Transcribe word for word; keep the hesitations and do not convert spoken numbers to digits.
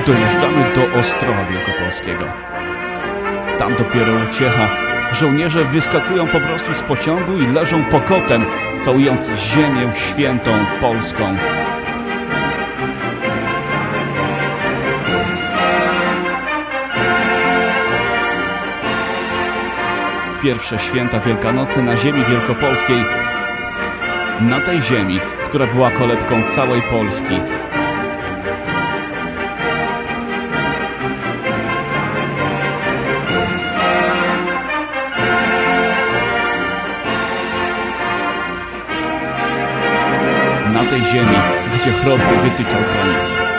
Dojeżdżamy do Ostrowa Wielkopolskiego. Tam dopiero uciecha. Żołnierze wyskakują po prostu z pociągu i leżą pokotem, całując ziemię świętą polską. Pierwsze święta Wielkanocy na ziemi wielkopolskiej. Na tej ziemi, która była kolebką całej Polski. Na tej ziemi, gdzie chrobry wytyczał granice.